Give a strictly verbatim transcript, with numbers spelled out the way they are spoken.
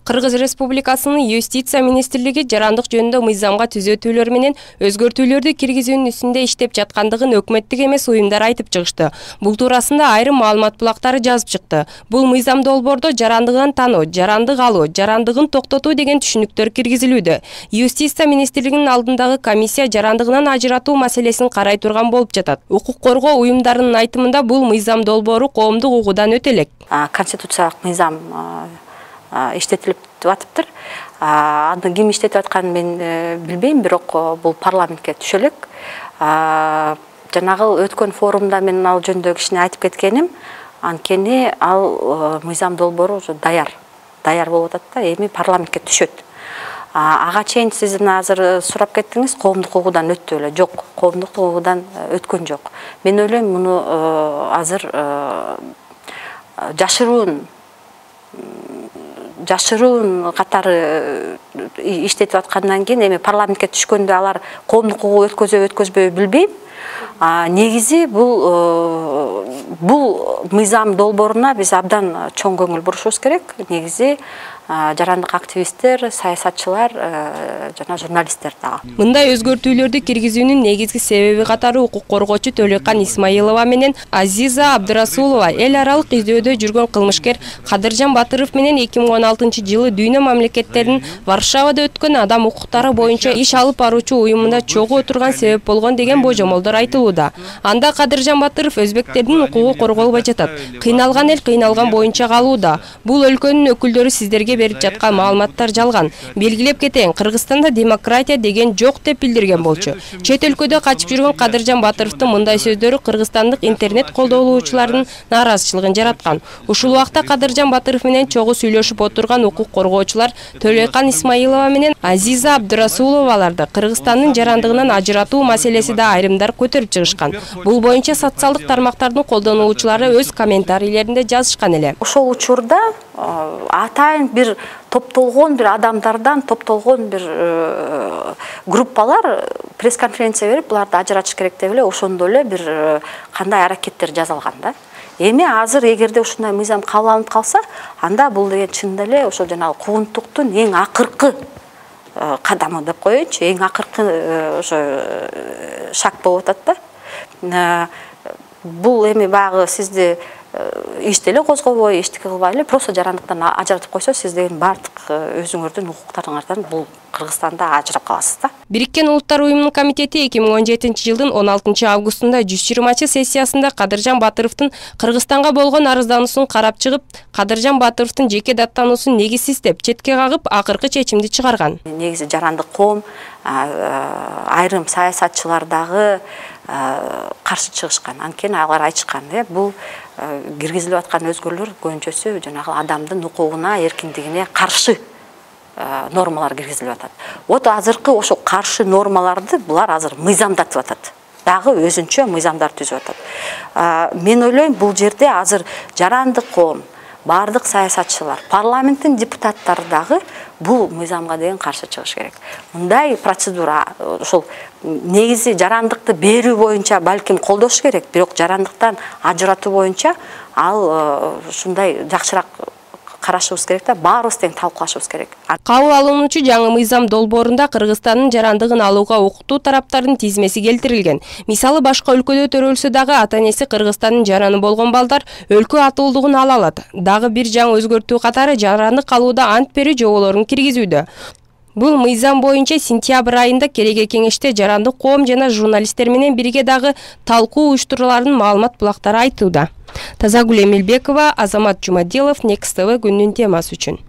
Кыргыз Республикасынын Юстиция министрлиги жарандык жөнүндө мыйзамга түзөтүүлөр менен өзгөртүүлөрдү киргизүүнүн үстүндө иштеп жаткандыгын өкмөттүк эмес уюмдар айтып чыгышты. Бул туурасында айрым маалымат булактары жазып чыкты. Бул мыйзам долбоордо жарандыгын тануу, жарандык алуу, жарандыгын токтотуу деген түшүнүктөр киргизилүүдө. Юстиция министрлигинин алдындагы комиссия жарандыгынан ажыратуу маселесин карай турган болуп жатат. Укук коргоо уюмдарынын айтымында бул мыйзам долбоору коомдук угуудан өтө элек. Конституциялык мыйзам иштетилип атыптыр. Аны ким иштетип атканын мен билбейм, бирок бул парламентке түшө элек. Жанагы өткөн форумда мен ал жөнүндө кичине айтып кеткеним, анткени ал мыйзам долбоору уже даяр, даяр болуп атат да, эми парламентке түшөт. Ага чейин сиз азыр сурап кеттиңиз, коомдук угуудан өттү эле. Жок, коомдук угуудан өткөн жок. Мен ойлойм, муну азыр жашыруун жашыруун катары иштетип аткандан кийин эми парламентке түшкөндө алар коомдук угуу өткөзө өткөзбөй билбейм. Негизи бул бул мыйзам долбооруна биз абдан чоң көңүл бурушубуз керек. Негизи жарандык активисттер, саясатчылар жана журналисттер дагы. Мындай өзгөртүүлөрдү киргизүүнүн негизги себеби катары укук коргоочу Төлөйкан Исмаилова менен Азиза Абдырасулова эл аралык издөөдө жүргөн кылмышкер Кадыржан Батыров менен эки миң он алтынчы жылы дүйнө мамлекеттеринин Варшавада өткөн адам укуктары боюнча иш алып баруучу уюмунда чогуу отурган себеп болгон деген божомолдор айтылууда. Анда Кадыржан Батыров өзбектердин укугу корголбой жатат. Кыйналган эл кыйналган боюнча калууда. Бул өлкөнүн өкүлдөрү сиздерге берип жаткан маалыматтар жалган. Белгилеп кетейин, Кыргызстанда демократия деген жок деп билдирген болчу. Чет өлкөдө качып жүргөн Кадыржан Батыровдун мындай сөздөрү кыргызстандык интернет колдоолуучулардын нааразычылыгын жараткан. Ушул убакта Кадыржан Батыров менен чогуу сүйлөшүп отурган укук коргоочулар Төлөйкан Исмаилова менен Азиза Абдырасуловаларды Кыргызстандын жарандыгынан ажыратуу маселеси да айрымдар көтөрүп чыгышкан. Бул боюнча социалдык тармактардын колдонуучулары өз комментарийлеринде жазышкан эле. Ошол учурда атайын бир топтолгон бир адамдардан топтолгон бир группалар пресс-конференция берип, буларды ажыратыш керек деп эле ошондо эле бир кандай аракеттер жасалган да. Эми азыр эгерде ушундай мыйзам кабыл алынып калса, анда бул деген чынында эле ошол жанагы куугунтуктун эң акыркы кадамы деп коеюнчу, эң акыркы ошо шаг болуп атат да. Бул эми багы сизди ишти эле козгобой, эчтеке кылбай эле просто жарандыктан ажыратып койсо, сиз деген бардык өзүңөрдүн укуктарыңардан бул Кыргызстанда ажырап каласыз да. Бириккен Улуттар уюмунун комитети эки миң он жетинчи жылдын он алтынчы августунда жүз жыйырмачы сессиясында Кадыржан Батыровдун Кыргызстанга болгон арыздануусун карап чыгып, Кадыржан Батыровдун жеке даттануусун негизсиз деп четке кагып, акыркы чечимди чыгарган. Негизи жарандык коом, айрым саясатчылар дагы каршы чыгышкан. Анткени алар айтышкан, бул киргизилип аткан өзгөрүүлөр көбүнчөсү жанагы адамдын укугуна, эркиндигине каршы нормалар киргизилип атат. Вот азыркы ошол каршы нормаларды булар азыр мыйзамдатып атат. Дагы өзүнчө мыйзамдар түзүп атат. Мен ойлойм, бул жерде азыр жарандык коом, бардык саясатчылар, парламенттин депутаттары дагы бул мыйзамга деген каршы чыгыш керек. Мындай процедура ошол негизи жарандыкты берүү боюнча балким колдош керек, бирок жарандыктан ажыратуу боюнча ал ушундай жакшыраак карашыбыз керек да, баарыбыз тең талкуулашыбыз керек. Кабыл алынуучу жаңы мыйзам долбоорунда Кыргызстандын жарандыгын алууга укуктуу тараптардын тизмеси келтирилген. Мисалы, башка өлкөдө төрөлсө дагы ата-энеси Кыргызстандын жараны болгон балдар өлкө атуулдугун ала алат. Дагы бир жаңы өзгөртүү катары жарандык алууда ант берүү жоболорун киргизүүдө. Бул мыйзам боюнча сентябрь айында кереге кеңеште жарандык коом жана журналисттер менен бирге дагы талкуу уюштуруларын маалымат булактары айтууда. Тазагүл Эмилбекова, Азамат Жумадилов, Next тэ вэ күнүнүн темасы үчүн.